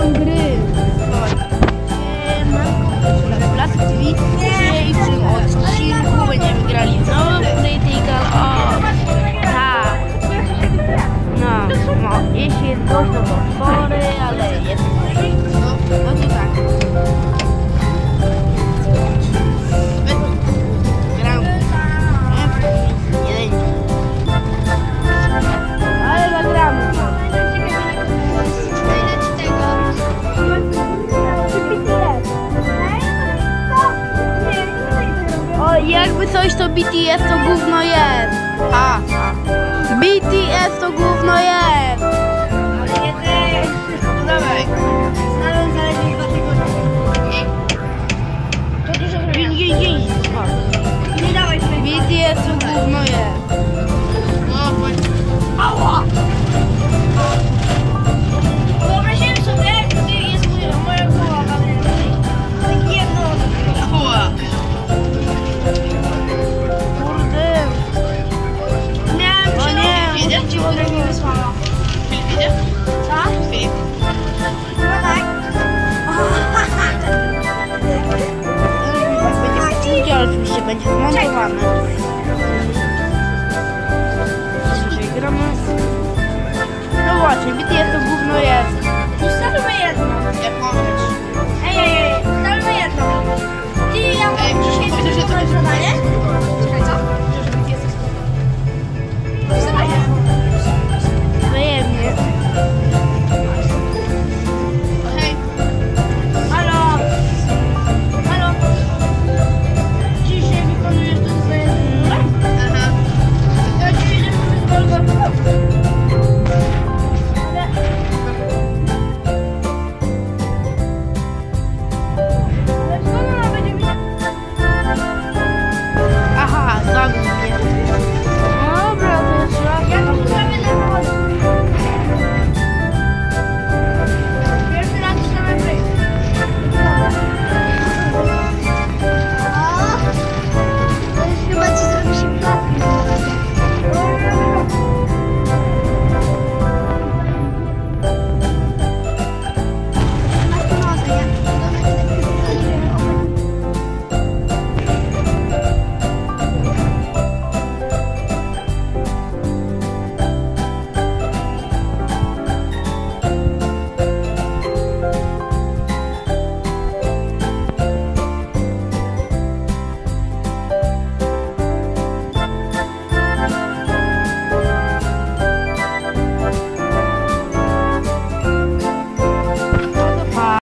są gry. Plastik TV. Dzisiaj w tym odcinku będziemy grali znowu w Critical Ops. Tak. No, jeśli jest głośno, to sorry, ale jest. No to tak. Gramy. Ale zagramy. O, jakby coś to BTS to gówno jest. BTS to gówno jest.